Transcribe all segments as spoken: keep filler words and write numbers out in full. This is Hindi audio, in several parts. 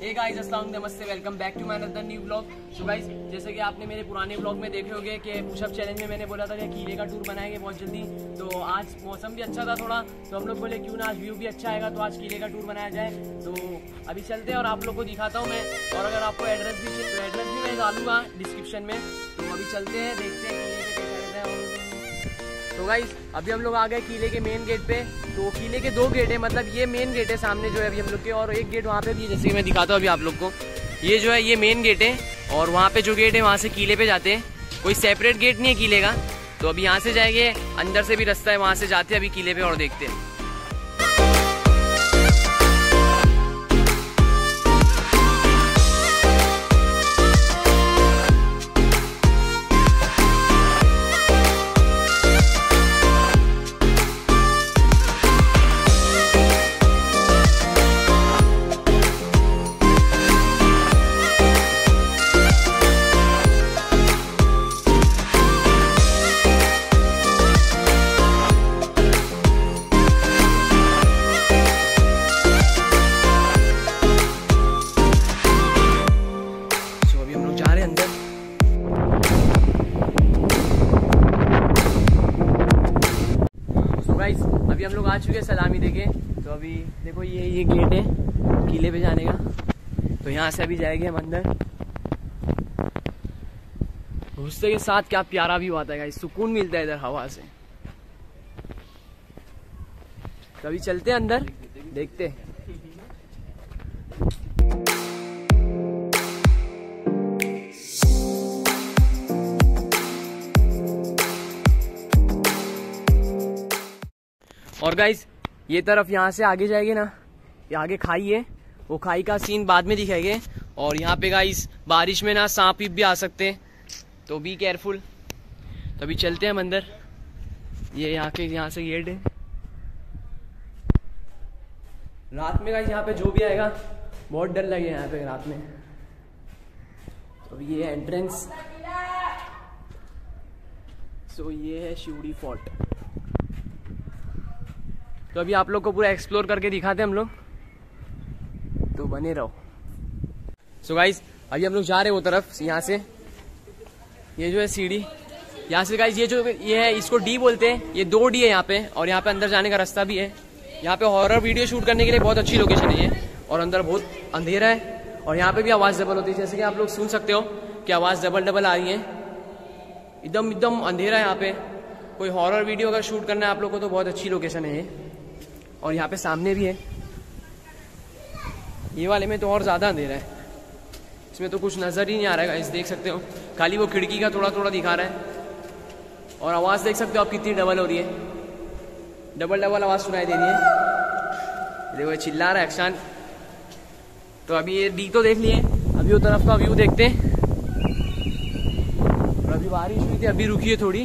हे गाइस अस्सलाम वालेकुम, नमस्ते, welcome back to my another new blog. So guys, जैसे कि आपने मेरे पुराने ब्लॉग में देखे होंगे कि पुशअप चैलेंज में मैंने बोला था कि किले का टूर बनाएंगे बहुत जल्दी। तो आज मौसम भी अच्छा था थोड़ा, तो हम लोग बोले क्यों ना आज व्यू भी अच्छा आएगा तो आज किले का टूर बनाया जाए। तो अभी चलते हैं और आप लोग को दिखाता हूँ मैं, और अगर आपको एड्रेस भी चाहिए तो एड्रेस भी मैं डालूंगा डिस्क्रिप्शन में। तो अभी चलते हैं, देखते हैं किले पे कैसा रहता है। तो गाइस अभी हम लोग आ गए किले के मेन गेट पे। तो किले के दो गेट है, मतलब ये मेन गेट है सामने जो है अभी हम लोग के, और एक गेट वहाँ पे भी है, जैसे कि मैं दिखाता हूँ अभी आप लोग को। ये जो है ये मेन गेट है, और वहाँ पे जो गेट है वहाँ से किले पे जाते हैं। कोई सेपरेट गेट नहीं है किले का। तो अभी यहाँ से जाएंगे, अंदर से भी रास्ता है, वहाँ से जाते हैं अभी किले पे और देखते हैं। अभी हम लोग आ चुके हैं सलामी देके। तो अभी देखो ये ये गेट है किले पे जाने का। तो यहाँ से अभी जाएंगे हम अंदर। घुसते के साथ क्या प्यारा व्यू आता है, सुकून मिलता है इधर हवा से। तो अभी चलते हैं अंदर, देखते हैं। और गाइस ये तरफ यहाँ से आगे जाएंगे ना, ये आगे खाई है, वो खाई का सीन बाद में दिखाएंगे। और यहाँ पे गाइस बारिश में ना सांप भी आ सकते हैं, तो बी केयरफुल। तो अभी चलते हैं हम अंदर। ये यहाँ के यहाँ से गेट है। रात में गाइस यहाँ पे जो भी आएगा बहुत डर लगे यहाँ पे रात में। तो ये है एंट्रेंस। सो ये है शिवड़ी फोर्ट। तो अभी आप लोग को पूरा एक्सप्लोर करके दिखाते हैं हम लोग, तो बने रहो। सो गाइस अभी हम लोग जा रहे हैं वो तरफ, यहाँ से ये जो है सीढ़ी, यहाँ से गाइस ये जो ये है इसको डी बोलते हैं। ये दो डी है यहाँ पे, और यहाँ पे अंदर जाने का रास्ता भी है। यहाँ पे हॉरर वीडियो शूट करने के लिए बहुत अच्छी लोकेशन है ये, और अंदर बहुत अंधेरा है। और यहाँ पे भी आवाज़ डबल होती है, जैसे कि आप लोग सुन सकते हो कि आवाज़ डबल डबल आ रही है। एकदम एकदम अंधेरा है यहाँ पे। कोई हॉरर वीडियो अगर शूट करना है आप लोग को तो बहुत अच्छी लोकेशन है ये। और यहाँ पे सामने भी है, ये वाले में तो और ज़्यादा अंधेरा है, इसमें तो कुछ नज़र ही नहीं आ रहा है। इस देख सकते हो खाली वो खिड़की का थोड़ा थोड़ा दिखा रहा है। और आवाज़ देख सकते हो आप कितनी डबल हो रही है, डबल डबल आवाज़ सुनाई दे रही है। देखो चिल्ला रहा है अक्षान। तो अभी ये डी तो देख लिए, अभी वो तरफ का व्यू देखते हैं। और अभी बारिश हुई थी, अभी रुकी है थोड़ी।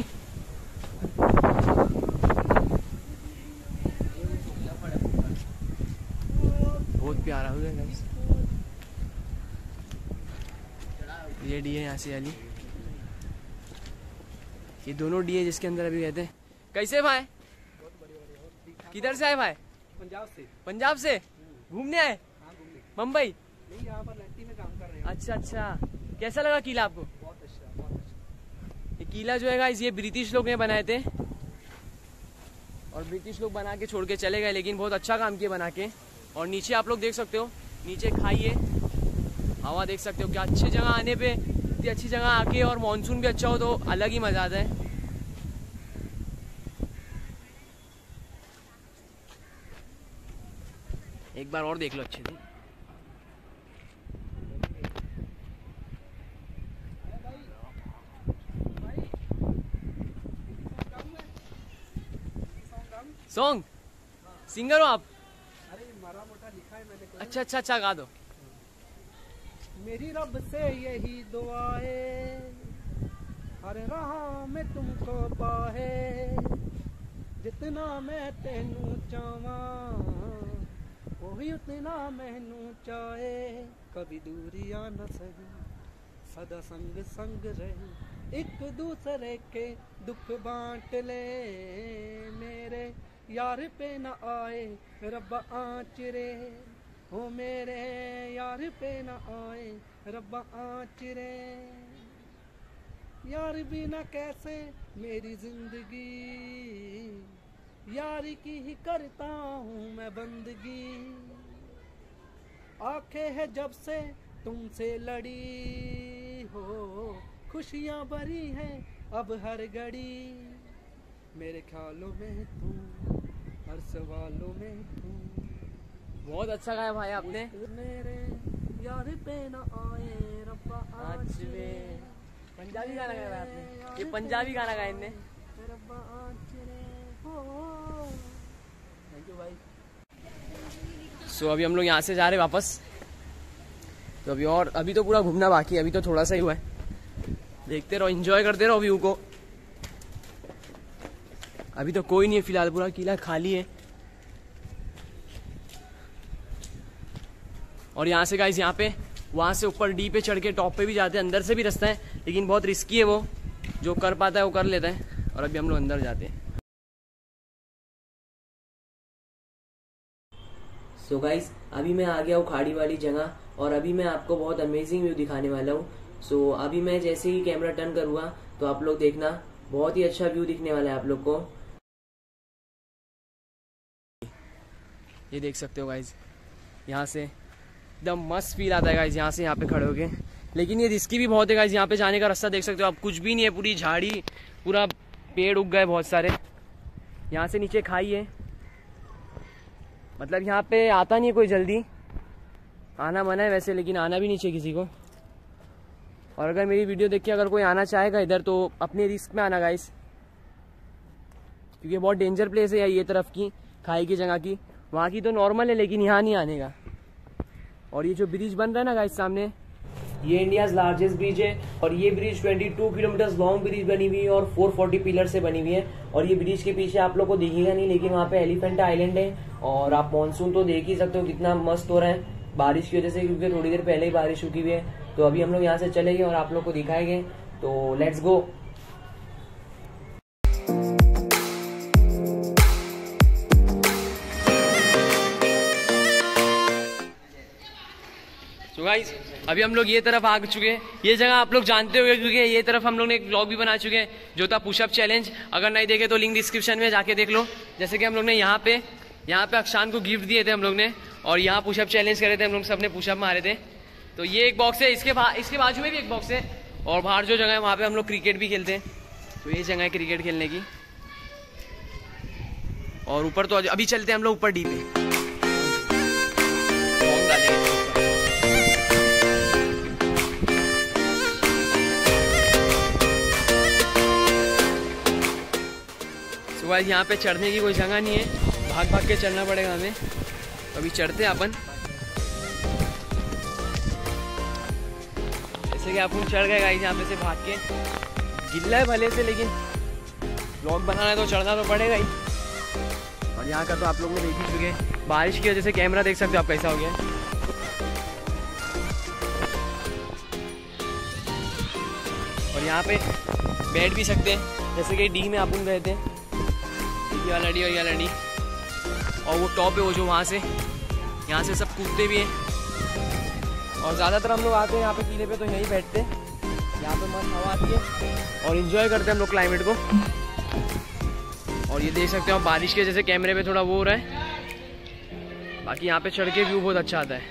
बहुत प्यारा हो गया। ये डी है यहाँ से वाली, ये दोनों डी है जिसके अंदर अभी कहते हैं। कैसे भाई, किधर से आए भाई? पंजाब से। पंजाब से घूमने आए? हाँ, घूमने। मुंबई? नहीं, यहाँ पर लट्टी में काम कर रहे हैं। अच्छा अच्छा, कैसा लगा किला आपको? बहुत अच्छा, बहुत अच्छा। ये किला जो है गाइस ये ब्रिटिश लोग ने बनाए थे, और ब्रिटिश लोग बना के छोड़ के चले गए, लेकिन बहुत अच्छा काम किए बना के। और नीचे आप लोग देख सकते हो, नीचे खाई है, हवा देख सकते हो। क्या अच्छी जगह आने पे, इतनी अच्छी जगह आके और मानसून भी अच्छा हो तो अलग ही मजा आता है। एक बार और देख लो अच्छे से। सॉन्ग सिंगर हो आप? अरे मारा मोटा लिखा है मैंने। अच्छा अच्छा अच्छा, गा दो। मेरी रब से यही दुआ है, हर राह में तुमको पाए, जितना मैं तेनू चावा वही उतना मैनू चाहे। कभी दूरियां न सही, सदा संग संग रहे, एक दूसरे के दुख बांट ले, मेरे यार पे न आए रब आँच रे, हो मेरे यार पे न आए रब्बा आँच रे, यार बिना कैसे मेरी जिंदगी, यार की ही करता हूँ मैं बंदगी। आंखें है जब से तुमसे लड़ी हो, खुशियाँ भरी हैं अब हर घड़ी, मेरे ख्यालों में तुम, हर सवालों में तुम। बहुत अच्छा गाया भाई आपने। मेरे यार पे न आए रब्बा आँच रे, पंजाबी गाना गाया भाई आपने, ये पंजाबी गाना गाया इनने। रब्बा आँच रे हो। थैंक यू भाई। सो so, अभी हम लोग यहाँ से जा रहे वापस। तो अभी और अभी तो पूरा घूमना बाकी है, अभी तो थोड़ा सा ही हुआ है। देखते रहो, एंजॉय करते रहो व्यू को। अभी तो कोई नहीं है फिलहाल, पूरा किला खाली है। और यहाँ से गाइस, यहाँ पे वहाँ से ऊपर डी पे चढ़ के टॉप पे भी जाते हैं, अंदर से भी रास्ता है, लेकिन बहुत रिस्की है। वो जो कर पाता है वो कर लेता है। और अभी हम लोग अंदर जाते हैं। सो so गाइस, अभी मैं आ गया हूँ खाड़ी वाली जगह, और अभी मैं आपको बहुत अमेजिंग व्यू दिखाने वाला हूँ। सो so, अभी मैं जैसे ही कैमरा टर्न करूँगा तो आप लोग देखना, बहुत ही अच्छा व्यू दिखने वाला है आप लोग को। ये देख सकते हो गाइस, यहाँ से एकदम मस्त फील आता है गाइस, यहाँ से यहाँ पे खड़े होके। लेकिन ये रिस्की भी बहुत है गाइस, यहाँ पे जाने का रास्ता देख सकते हो आप, कुछ भी नहीं है, पूरी झाड़ी, पूरा पेड़ उग गए बहुत सारे। यहाँ से नीचे खाई है, मतलब यहाँ पे आता नहीं है कोई जल्दी, आना मना है वैसे, लेकिन आना भी नहीं चाहिए किसी को। और अगर मेरी वीडियो देख के अगर कोई आना चाहेगा इधर तो अपने रिस्क में आना गाइस, क्योंकि बहुत डेंजर प्लेस है ये तरफ की खाई की जगह की। वहाँ की तो नॉर्मल है, लेकिन यहाँ नहीं आने का। और ये जो ब्रिज बन रहा है ना गाइस सामने, ये इंडिया लार्जेस्ट ब्रिज है। और ये ब्रिज बाईस किलोमीटर लॉन्ग ब्रिज बनी हुई है और चार सौ चालीस पिलर से बनी हुई है। और ये ब्रिज के पीछे आप लोग को दिखेगा नहीं, लेकिन वहाँ पे एलिफेंट आइलैंड है। और आप मानसून तो देख ही सकते हो कितना मस्त हो रहा है बारिश की वजह से, क्योंकि थोड़ी देर पहले ही बारिश रुकी हुई है। तो अभी हम लोग यहाँ से चलेंगे और आप लोग को दिखाएंगे, तो लेट्स गो। तो गाइस, अभी हम लोग ये तरफ आ चुके हैं। ये जगह आप लोग जानते होंगे, क्योंकि ये तरफ हम लोग ने एक व्लॉग भी बना चुके हैं जो था पुशअप चैलेंज। अगर नहीं देखे तो लिंक डिस्क्रिप्शन में जाके देख लो। जैसे कि हम लोग ने यहाँ पे यहाँ पे अक्षान को गिफ्ट दिए थे हम लोग ने, और यहाँ पुशअप चैलेंज करे थे हम लोग, सबने पुशअप मारे थे। तो ये एक बॉक्स है, इसके इसके बाजू में भी एक बॉक्स है, और बाहर जो जगह है वहाँ पे हम लोग क्रिकेट भी खेलते हैं। तो ये जगह है क्रिकेट खेलने की। और ऊपर तो अभी चलते हैं हम लोग ऊपर डी पे। तो गाइस, यहाँ पे चढ़ने की कोई जगह नहीं है, भाग भाग के चलना पड़ेगा हमें। अभी चढ़ते हैं अपन। जैसे कि अपन चढ़ गए गाइस यहाँ पे से भाग के। गिल्ला है भले से, लेकिन व्लॉग बनाना है तो चढ़ना तो पड़ेगा ही। और यहाँ का तो आप लोग ने देख ही चुके, बारिश की वजह से कैमरा देख सकते हो आप कैसा हो गया। और यहाँ पे बैठ भी सकते हैं, जैसे कि डी में अपन गए थे, ये वाला डी और ये वाला डी। और वो टॉप है वो जो वहाँ से, यहाँ से सब कूदते भी हैं। और ज़्यादातर हम लोग आते हैं यहाँ पे किले पे, तो यहीं बैठते हैं। यहाँ पे मस्त हवा आती है और इन्जॉय करते हैं हम लोग क्लाइमेट को। और ये देख सकते हो आप, बारिश की वजह से कैमरे पे थोड़ा वो हो रहा है, बाकी यहाँ पे चढ़ के व्यू बहुत अच्छा आता है।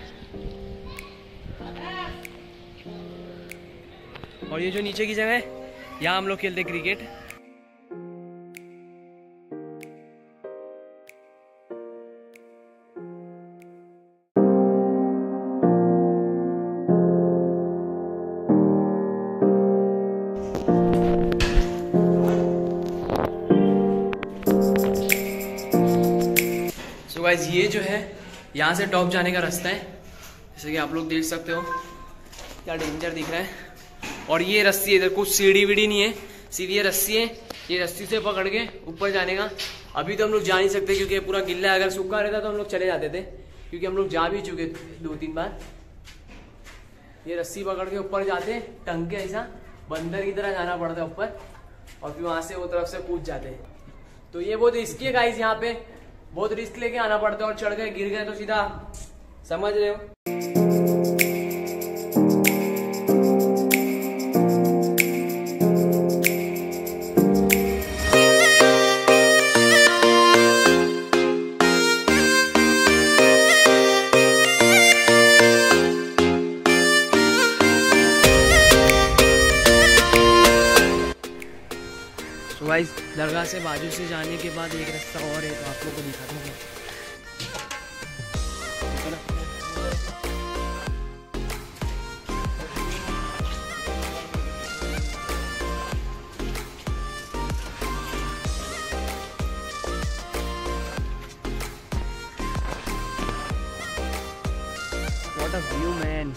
और ये जो नीचे की जगह है, यहाँ हम लोग खेलते हैं क्रिकेट। गाइस, ये जो है यहाँ से टॉप जाने का रास्ता है, जैसे कि आप लोग देख सकते हो। क्या डेंजर दिख रहा है। और ये रस्सी है, इधर कुछ सीढ़ी वीढ़ी नहीं है, सीधी रस्सी है। ये रस्सी से पकड़ के ऊपर जाने का। अभी तो हम लोग जा नहीं सकते क्योंकि पूरा गिल्ला है। अगर सूखा रहता तो हम लोग चले जाते थे, क्योंकि हम लोग जा भी चुके दो तीन बार। ये रस्सी पकड़ के ऊपर जाते, टंग के ऐसा बंदर की तरह जाना पड़ता है ऊपर, और फिर वहां से वो तरफ से कूद जाते हैं। तो ये बहुत रिस्की है गाइस, यहाँ पे बहुत रिस्क लेके आना पड़ता है। और चढ़ गए, गिर गए तो सीधा समझ रहे हो। तो गाइस दरगाह से बाजू से जाने के बाद एक रास्ता और है, तो आप लोगों को दिखाता हूँ। What a view, man.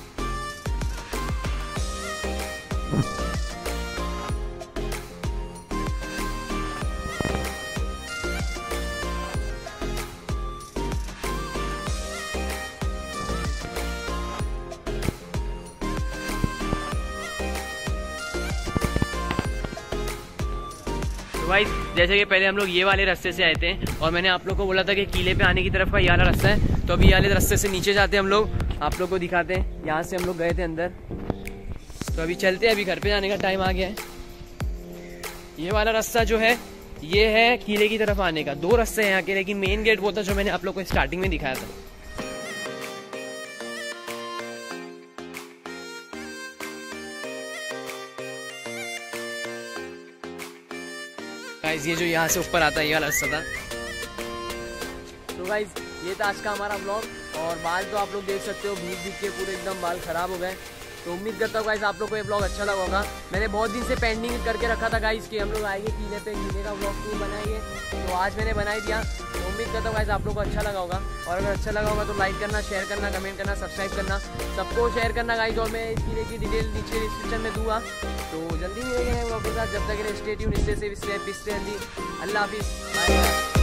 तो भाई जैसे कि पहले हम लोग ये वाले रास्ते से आए थे और मैंने आप लोग को बोला था कि किले पे आने की तरफ का ये वाला रास्ता है, तो अभी ये वाले रास्ते से नीचे जाते हैं हम लोग, आप लोग को दिखाते हैं। यहाँ से हम लोग गए थे अंदर, तो अभी चलते हैं, अभी घर पे जाने का टाइम आ गया है। ये वाला रास्ता जो है ये है किले की तरफ आने का। दो रास्ते हैं यहाँ के, लेकिन मेन गेट वो था जो मैंने आप लोग को स्टार्टिंग में दिखाया था। गाइस ये जो यहाँ से ऊपर आता है ये वाला रास्ता था। तो गाइस ये था आज का हमारा ब्लॉग, और बाल तो आप लोग देख सकते हो भीग भीग के पूरे एकदम बाल खराब हो गए। तो उम्मीद करता हूँ गाइस आप लोग को ये ब्लॉग अच्छा लगा होगा। मैंने बहुत दिन से पेंडिंग करके रखा था गाइस कि हम लोग आएंगे किले पे, किले का ब्लॉग क्यों बनाएंगे, तो आज मैंने बना ही दिया। तो उम्मीद करता हूँ गाइस आप लोग को अच्छा लगा होगा, और अगर अच्छा लगा होगा तो लाइक करना, शेयर करना, कमेंट करना, सब्सक्राइब करना, सबको शेयर करना गाइस। और मैं इस किले की डिटेल नीचे डिस्क्रिप्शन में दूंगा। तो जल्दी मिलेंगे ब्लॉग के साथ, जब तक stay tuned, stay safe, stay healthy. अल्लाह हाफिज़, बाय बाय।